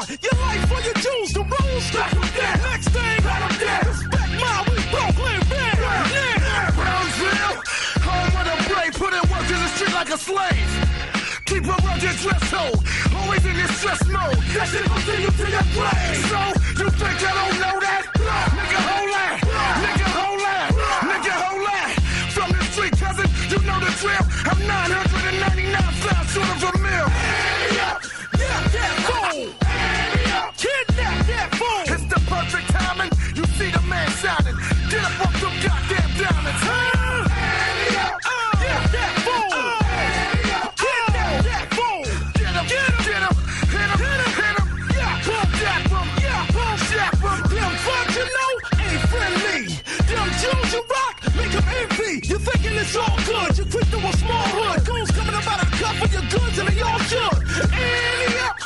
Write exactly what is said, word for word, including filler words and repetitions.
hard. Your life for your Jews, the rules. Back them down. Next thing, let them down. Respect my, we Brooklyn, man. Yeah. Yeah. Brownsville, home with a blade, put in work in the street like a slave. Keep a rugged dress code, always in this stress mode. That shit gon' see you to your grave. So, you think I don't know that? Nigga, hold that. Nigga, hold that. Nigga, hold that. From the street, cousin, you know the drill. I'm nine hundred ninety-nine pounds short of a mill. Yeah, that fool. Kidnap that fool. It's the perfect timing. You see the man shining. Get up off them goddamn diamonds. Huh? You rock, make them envy. You thinking it's all good. You quick to a small hood. Goons coming up out of the cup for your goods and they all should. Annie up,